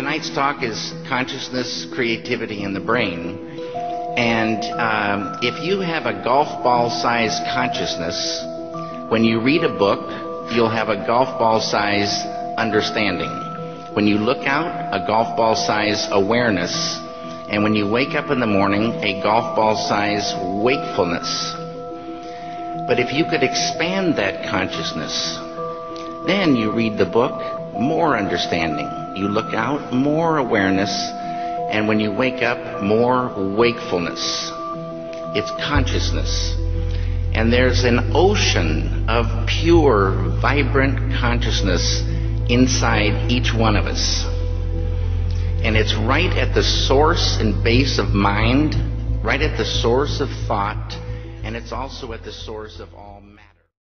tonight's talk is consciousness, creativity, and the brain. And if you have a golf ball-sized consciousness, when you read a book, you'll have a golf ball-sized understanding. When you look out, a golf ball-sized awareness. And when you wake up in the morning, a golf ball-sized wakefulness. But if you could expand that consciousness, then you read the book, more understanding. You look out, more awareness. And when you wake up, more wakefulness. It's consciousness. And there's an ocean of pure, vibrant consciousness inside each one of us. And it's right at the source and base of mind, right at the source of thought, and it's also at the source of all matter.